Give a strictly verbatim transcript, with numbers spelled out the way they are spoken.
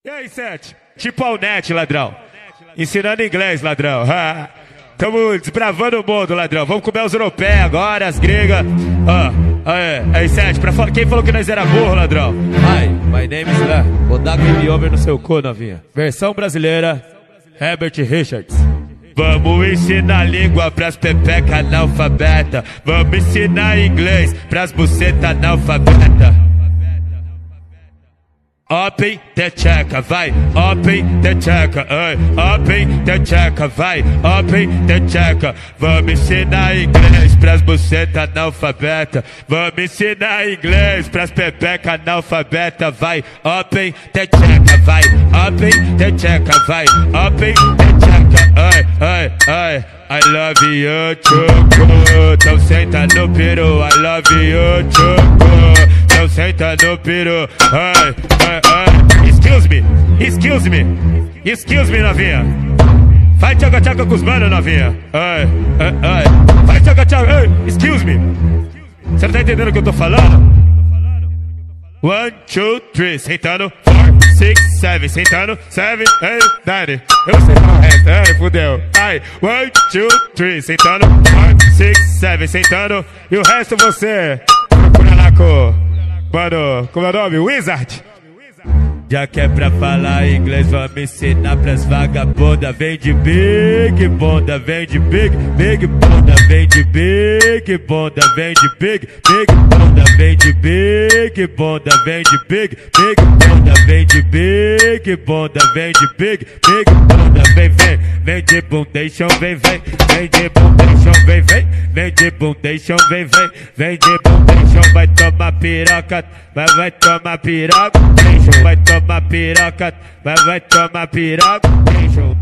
E aí, Sete? Tipo Alnet, ladrão. Ensinando inglês, ladrão. Ha. Tamo desbravando o mundo, ladrão. Vamos comer os europeus agora, as gregas. Ah, aí, aí, Sete, pra fa... quem falou que nós era burro, ladrão? Hi, my name is Lá. Vou dar game over no seu cu, novinha. Versão brasileira, Herbert Richards. Vamos ensinar língua pras pepeca analfabeta. Vamos ensinar inglês pras buceta analfabeta. Open the checa, vai, open the checa, ai, open the checa, vai, open the checa. Vamos ensinar inglês pras buceta analfabeta. Vamos ensinar inglês pras pepeca analfabeta, vai, open the checa, vai, open the checa, vai, open the checa, ai, ai, ai. I love you, choco. Então senta no peru, I love you, choco. Então senta no peru, ai, ai, ai. Excuse me, excuse me, excuse me, novinha. Vai tchaca tchaca com os manos, novinha. Ai, ai, ai. Vai tchaca tchaca, ai, excuse me. Você não tá entendendo o que eu tô falando? One, two, three, sentando, four, six, seven, sentando, seven, eight, nine. Eu sei o resto, ai, fudeu. Ai, one, two, three, sentando, four, six, seven, sentando. E o resto você procura lá com, mano, como é o nome? Wizard. Já que é pra falar inglês, vamos ensinar pras vagabundas. Vem de big bunda, vem de big, big bunda. Vem de big bunda, vem de big, big bunda. Vem de big bunda, vem de big, big bunda. Vem de big bunda, vem de big, big bunda. Vem, vem, vem de bundation, vem, vem. Vem de bundation, vem, vem. Vem de bundation, vem, vem. Vem de bundation, vai tomar piroca, vai, vai tomar piroca. Vai tomar piroca, vai, vai tomar piroca.